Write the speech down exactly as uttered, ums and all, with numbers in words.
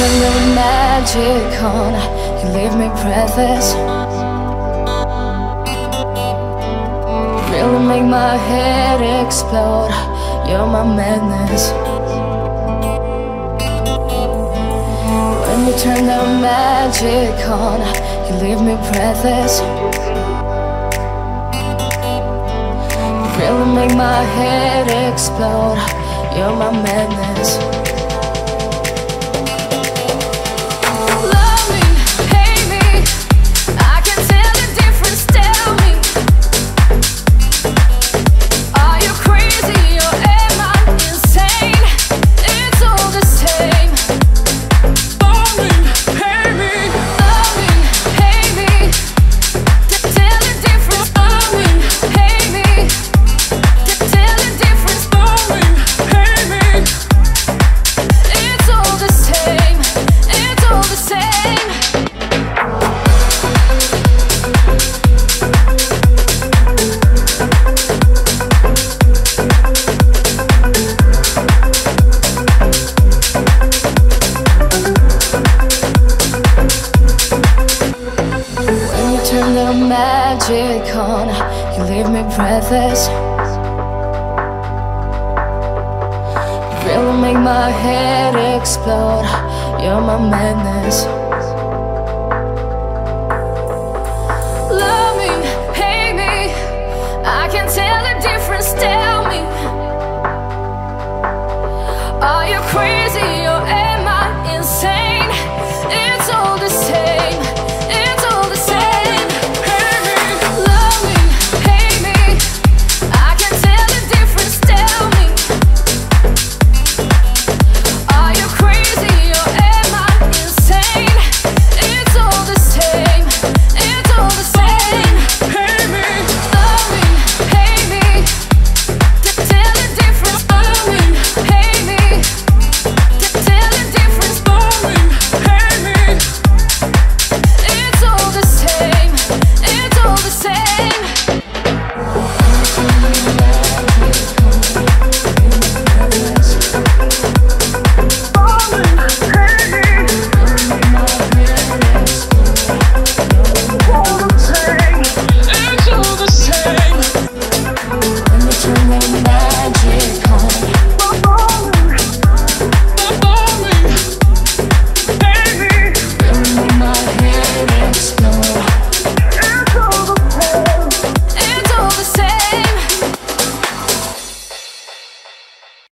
turn the magic on, you leave me breathless. Really make my head explode, you're my madness. When you turn the magic on, you leave me breathless. Really make my head explode, you're my madness. Turn the magic on, you leave me breathless. Really make my head explode, you're my madness.